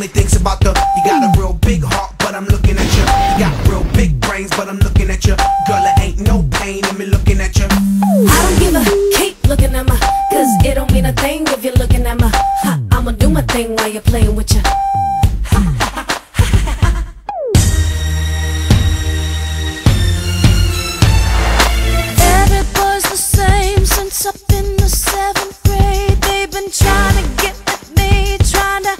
only thinks about the. You got a real big heart, but I'm looking at you. You got real big brains, but I'm looking at you. Girl, there ain't no pain in me looking at you. I don't give a keep looking at me, cause it don't mean a thing if you're looking at me. I'ma do my thing while you're playing with you. Every boy's the same since up in the 7th grade. They've been trying to get at me, trying to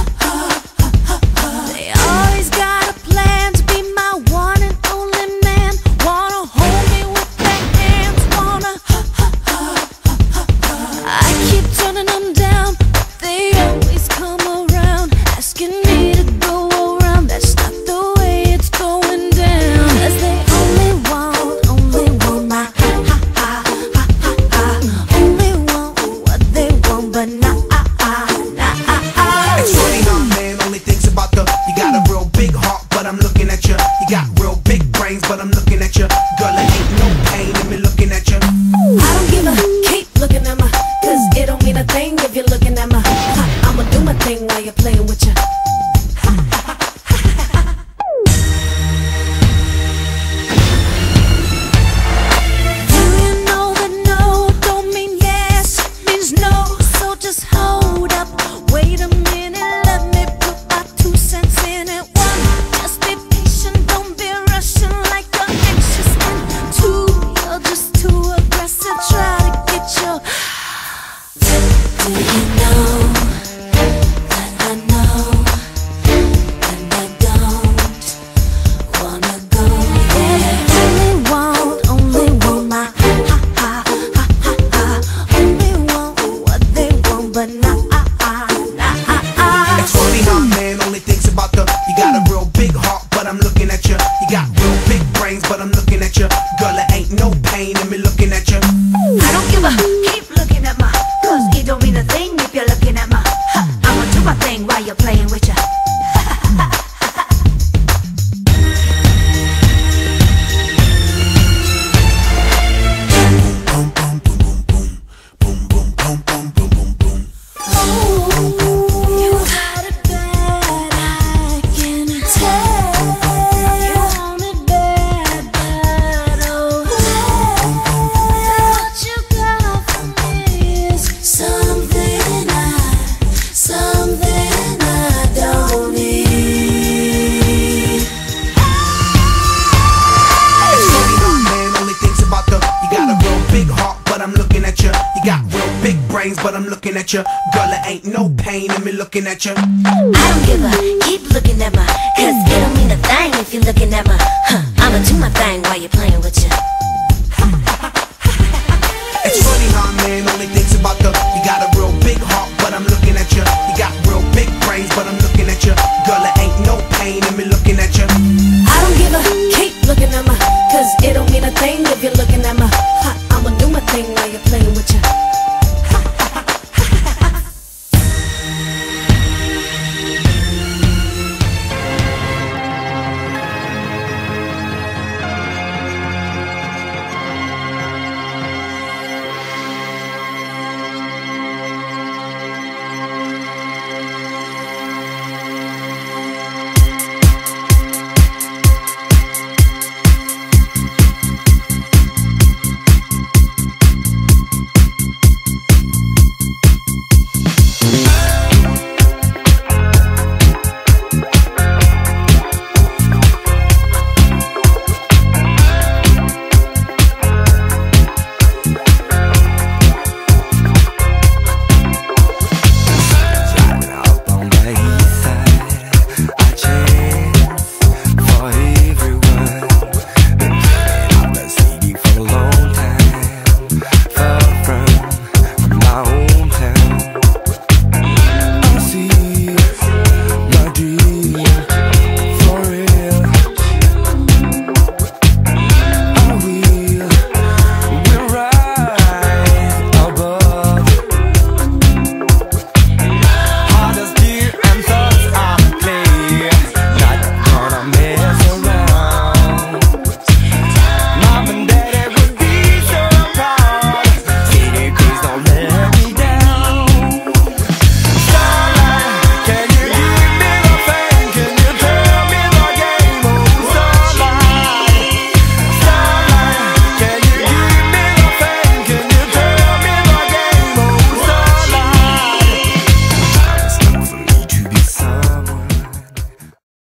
they always got a plan to be my one and only man. Wanna hold me with their hands, wanna I keep turning them down, but they always come around, asking me to go around. That's not the way it's going down. Cause they only want my only want what they want, but not It's funny how man only thinks about the. You got a real big heart, but I'm looking at you. You got real big brains, but I'm looking at you. Girl, there ain't no pain in me looking at you. I don't give a keep looking at me, cause it don't mean a thing if you're looking at me. I'ma do my thing while you're playing with you. Do you know that no don't mean yes, it means no. So just hold up, wait a minute, let me put my 2 cents in it. 1, just be patient, don't be rushing like you're anxious. And 2, you're just too aggressive, try to get your. Do you know that I know and I don't wanna go there? Only want my only want what they want, but not It's funny how man only thinks about the. You got a real big heart, but I'm looking at you. You got real big brains, but I'm looking at you. Girl, there ain't no pain in me looking at you. I don't give a keep looking at me, cause it don't mean a thing if you're looking at me. I'ma do my thing while you're playing with ya. You got it bad, I can tell. You want it bad, oh. What you got for me is something I don't need. It's funny how man only thinks about the. You got a real big heart, but I'm looking at you. You got real big brains, but I'm looking at you. Girl, there ain't no pain in me looking at you. I don't give a keep looking at me, cause it don't mean a thing if you're looking at me. I'ma do my thing while you're playing with ya. It's funny how man only thinks about the. You got a real big heart, but I'm looking at you. You got real big brains, but I'm looking